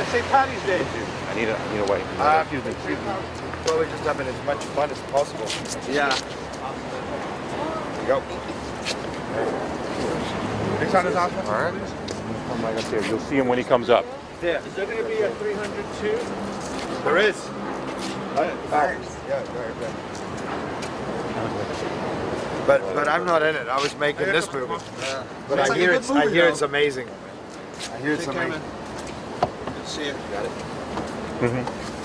St. Patty's Day. I need a way. Excuse me. Well, we're just having as much fun as possible. Yeah. There you go. Next on his house. All right. Come right up there. You'll see him when he comes up. Yeah. Is there going to be a 302? There is. But I'm not in it. I was making this movie. But I hear it's amazing. I hear it's amazing. Good to see you. Got it. Mm-hmm.